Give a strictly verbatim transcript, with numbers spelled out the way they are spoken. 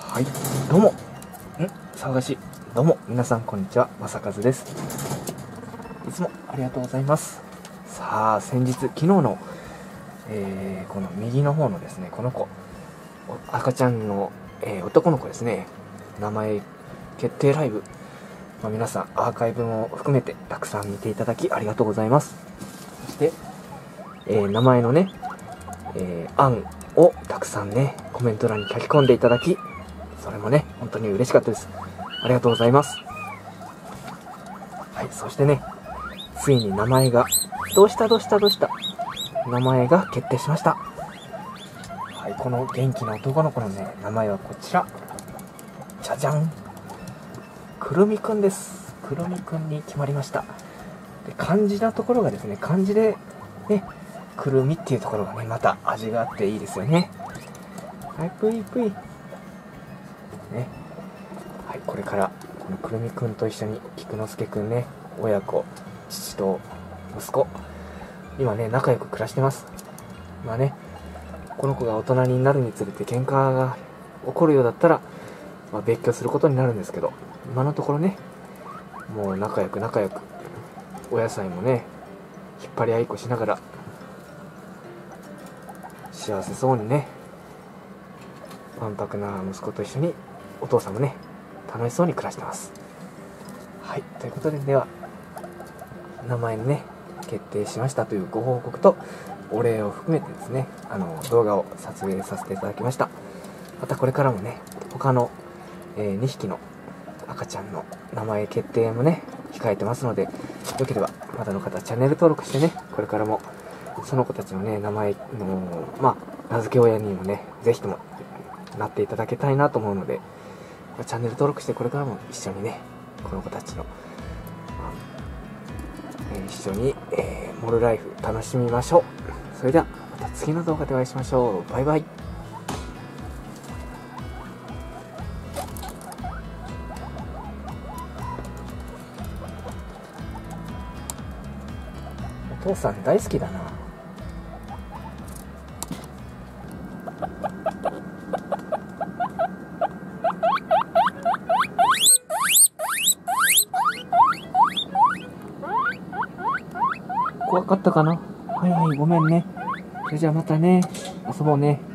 はい、どうも。ん騒がしい。どうも、皆さん、こんにちは。まさかずです。いつもありがとうございます。さあ、先日、昨日の、えー、この右の方のですね、この子、赤ちゃんの、えー、男の子ですね、名前決定ライブ、まあ、皆さん、アーカイブも含めて、たくさん見ていただき、ありがとうございます。そして、えー、名前のね、えー、案をたくさんね、コメント欄に書き込んでいただき、それもね、本当に嬉しかったです。ありがとうございます。はい、そしてね、ついに名前が、どうしたどうしたどうした名前が決定しました。はい、この元気な男の子のね、名前はこちら。じゃじゃん。くるみくんです。くるみくんに決まりました。で、漢字なところがですね、漢字で、ね、くるみっていうところがね、また味があっていいですよね。はい、ぷいぷい。ね。はい、これから、このくるみくんと一緒に、菊之助くんね、親子、父と息子、今ね、仲良く暮らしてます。まあね、この子が大人になるにつれて喧嘩が起こるようだったら、まあ、別居することになるんですけど、今のところね、もう仲良く仲良く、お野菜もね、引っ張り合いっこしながら、幸せそうにね、わんぱくな息子と一緒に、お父さんもね、楽しそうに暮らしてます。はい、ということで、では、名前にね、決定しましたというご報告と、お礼を含めてですね、あの、動画を撮影させていただきました。またこれからもね、他の、えー、にひきの赤ちゃんの名前決定もね、控えてますので、よければ、まだの方、チャンネル登録してね、これからも、その子たちのね、名前の、まあ、名付け親にもね、ぜひともなっていただけたいなと思うので、チャンネル登録してこれからも一緒にね、この子たちの、えー、一緒に、えー、モルライフ楽しみましょう。それではまた次の動画でお会いしましょう。バイバイ。お父さん大好きだな。怖かったかな。はいはい、ごめんね。それじゃあまたね、遊ぼうね。